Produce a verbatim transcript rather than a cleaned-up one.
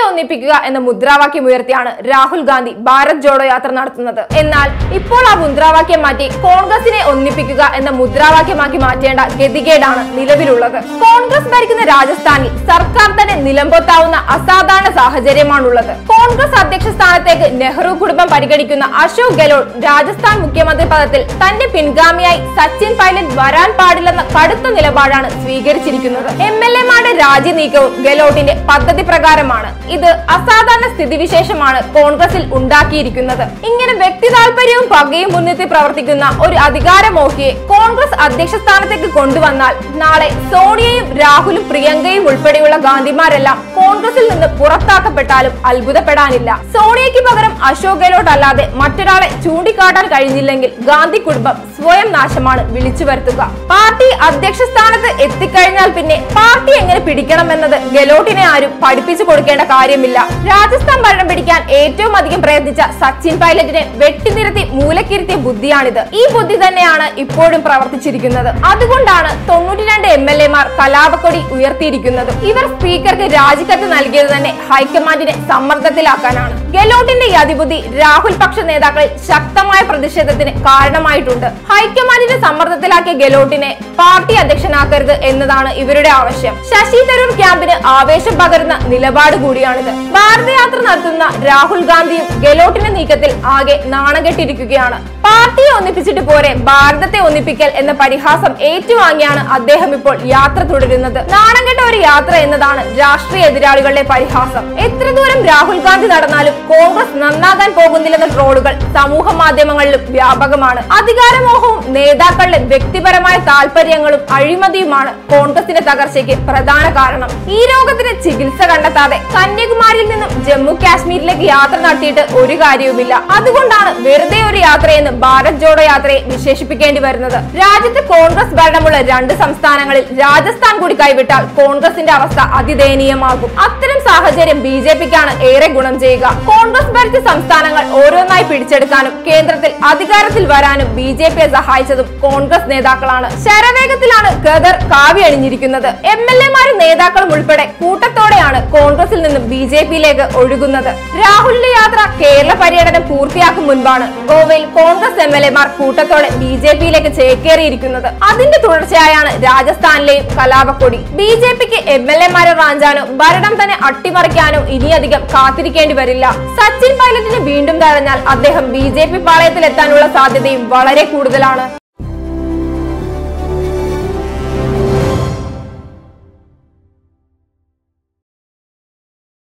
ഒന്നിപ്പിക്കുക എന്ന മുദ്രാവാക്യം ഉയർത്തിയാണ് രാഹുൽ ഗാന്ധി ഭാരത് ജോഡോ യാത്ര നടത്തുന്നത്. എന്നാൽ ഇപ്പോൾ ആ മുദ്രാവാക്യം മാറ്റി കോൺഗ്രസിനെ ഒന്നിപ്പിക്കുക എന്ന മുദ്രാവാക്യമാക്കി മാറ്റേണ്ട ഗതികേടാണ് നിലവിലുള്ളത്. കോൺഗ്രസ് ഭരിക്കുന്ന രാജസ്ഥാനിൽ സർക്കാർ തന്നെ നിലംപൊത്താവുന്ന അസാധാരണ സാഹചര്യമാണുള്ളത്. കോൺഗ്രസ് അധ്യക്ഷ സ്ഥാനത്തേക്ക് നെഹ്റു കുടുംബം പരിഗണിക്കുന്ന അശോക് ഗെഹ്ലോട്ട് രാജസ്ഥാൻ മുഖ്യമന്ത്രി പദത്തിൽ തന്റെ പിൻഗാമിയായി സച്ചിൻ പൈലറ്റ് വരാൻ പാടില്ലെന്ന കടുത്ത നിലപാടാണ് സ്വീകരിച്ചിരിക്കുന്നത്. എം എൽ എമാരുടെ രാജി നീക്കവും ഗെഹ്ലോട്ടിന്റെ പദ്ധതി പ്രകാരമാണ്. ഇത് അസാധാരണ സ്ഥിതിവിശേഷമാണ് കോൺഗ്രസിൽ ഉണ്ടാക്കിയിരിക്കുന്നത്. ഇങ്ങനെ വ്യക്തി താല്പര്യവും പകയും മുൻനിർത്തി പ്രവർത്തിക്കുന്ന ഒരു അധികാരമോഹിയെ കോൺഗ്രസ് അധ്യക്ഷ സ്ഥാനത്തേക്ക് കൊണ്ടുവന്നാൽ നാളെ സോണിയയും രാഹുലും പ്രിയങ്കയും ഉൾപ്പെടെയുള്ള ഗാന്ധിമാരെല്ലാം കോൺഗ്രസിൽ നിന്ന് പുറത്താക്കപ്പെട്ടാലും അത്ഭുതപ്പെടാനില്ല. സോണിയയ്ക്ക് പകരം അശോക് ഗെഹ്ലോട്ട് അല്ലാതെ മറ്റൊരാളെ ചൂണ്ടിക്കാട്ടാൻ കഴിഞ്ഞില്ലെങ്കിൽ ഗാന്ധി കുടുംബം സ്വയം നാശമാണ് വിളിച്ചു വരുത്തുക. പാർട്ടി അധ്യക്ഷ സ്ഥാനത്ത് എത്തിക്കഴിഞ്ഞാൽ പിന്നെ പാർട്ടി എങ്ങനെ പിടിക്കണമെന്നത് ഗെഹ്ലോട്ടിനെ ആരും പഠിപ്പിച്ചു കൊടുക്കേണ്ട കാര്യമില്ല. രാജസ്ഥാൻ ഭരണം പിടിക്കാൻ ഏറ്റവും അധികം പ്രയത്നിച്ച സച്ചിൻ പൈലറ്റിനെ വെട്ടിനിരത്തി മൂലക്കിരുത്തിയ ബുദ്ധിയാണിത്. ഈ ബുദ്ധി തന്നെയാണ് ഇപ്പോഴും പ്രവർത്തിച്ചിരിക്കുന്നത്. അതുകൊണ്ടാണ് തൊണ്ണൂറ്റി രണ്ട് എം എൽ എമാർ കലാപക്കൊടി ഉയർത്തിയിരിക്കുന്നത്. ഇവർ സ്പീക്കർക്ക് രാജിക്കത്ത് നൽകിയത് തന്നെ ഹൈക്കമാൻഡിനെ സമ്മർദ്ദത്തിലാക്കാനാണ്. ഗെഹ്ലോട്ടിന്റെ ഈ അതിബുദ്ധി രാഹുൽ പക്ഷ നേതാക്കളിൽ ശക്തമായ പ്രതിഷേധത്തിന് കാരണമായിട്ടുണ്ട്. ഹൈക്കമാൻഡിനെ സമ്മർദ്ദത്തിലാക്കിയ ഗെഹ്ലോട്ടിനെ പാർട്ടി അധ്യക്ഷനാക്കരുത് എന്നതാണ് ഇവരുടെ ആവശ്യം. ശശി തരൂർ ക്യാമ്പിന് ആവേശം പകരുന്ന നിലപാട് കൂടിയാണിത്. ഭാരതയാത്ര നടത്തുന്ന രാഹുൽ ഗാന്ധിയും ഗെഹ്ലോട്ടിന്റെ നീക്കത്തിൽ ആകെ നാണംകെട്ടിരിക്കുകയാണ്. പാർട്ടിയെ ഒന്നിപ്പിച്ചിട്ട് പോരെ ഭാരതത്തെ ഒന്നിപ്പിക്കൽ എന്ന പരിഹാസം ഏറ്റുവാങ്ങിയാണ് അദ്ദേഹം ഇപ്പോൾ യാത്ര തുടരുന്നത്. നാണംകെട്ട ഒരു യാത്ര എന്നതാണ് രാഷ്ട്രീയ എതിരാളികളുടെ പരിഹാസം. എത്ര ദൂരം രാഹുൽ ഗാന്ധി നടന്നാലും കോൺഗ്രസ് നന്നാകാൻ പോകുന്നില്ലെന്ന ട്രോളുകൾ സമൂഹ മാധ്യമങ്ങളിലും വ്യാപകമാണ്. അധികാരമോഹവും നേതാക്കളുടെ വ്യക്തിപരമായ താല്പര്യങ്ങളും അഴിമതിയുമാണ് കോൺഗ്രസിന്റെ തകർച്ചയ്ക്ക് പ്രധാന കാരണം. ഈ രോഗത്തിന് ചികിത്സ കണ്ടെത്താതെ കന്യാകുമാരിയിൽ നിന്നും ജമ്മു കാശ്മീരിലേക്ക് യാത്ര നടത്തിയിട്ട് ഒരു കാര്യവുമില്ല. അതുകൊണ്ടാണ് വെറുതെ ഒരു യാത്രയെന്ന് ഭാരത് ജോഡോ യാത്രയെ വിശേഷിപ്പിക്കേണ്ടി വരുന്നത്. രാജ്യത്ത് കോൺഗ്രസ് ഭരണമുള്ള രണ്ട് സംസ്ഥാനങ്ങളിൽ രാജസ്ഥാൻ കൂടി കൈവിട്ടാൽ കോൺഗ്രസിന്റെ അവസ്ഥ അതിദയനീയമാകും. അത്തരം സാഹചര്യം ബി ജെ പിക്കാണ് ഏറെ ഗുണം ചെയ്യുക. കോൺഗ്രസ് ഭരിച്ച സംസ്ഥാനങ്ങൾ ഓരോന്നായി പിടിച്ചെടുക്കാനും കേന്ദ്രത്തിൽ അധികാരത്തിൽ വരാനും ബി ജെ പിയെ സഹായിച്ചതും കോൺഗ്രസ് നേതാക്കളാണ്. ശരവേഗത്തിലാണ് ഖദർ കാവി അണിഞ്ഞിരിക്കുന്നത്. എം എൽ എമാരും നേതാക്കളും ഉൾപ്പെടെ കൂട്ടത്തോടെയാണ് കോൺഗ്രസിൽ നിന്നും ബി ജെ പിയിലേക്ക് ഒഴുകുന്നത്. രാഹുലിന്റെ യാത്ര കേരള പര്യടനം പൂർത്തിയാക്കും മുൻപാണ് ഗോവയിൽ കോൺഗ്രസ് എം എൽ എമാർ കൂട്ടത്തോടെ ബി ജെ പിയിലേക്ക് ചേക്കേറിയിരിക്കുന്നത്. അതിന്റെ തുടർച്ചയായാണ് രാജസ്ഥാനിലെയും കലാപക്കൊടി. ബി ജെ പിക്ക് എം എൽ എമാരെ റാഞ്ചാനോ ഭരണം തന്നെ അട്ടിമറിക്കാനോ ഇനിയധികം കാത്തിരിക്കേണ്ടി വരില്ല. സച്ചിൻ പൈലറ്റിന് വീണ്ടും തഴഞ്ഞാൽ അദ്ദേഹം ബി ജെ പി പാളയത്തിൽ എത്താനുള്ള സാധ്യതയും വളരെ കൂടുതലാണ്.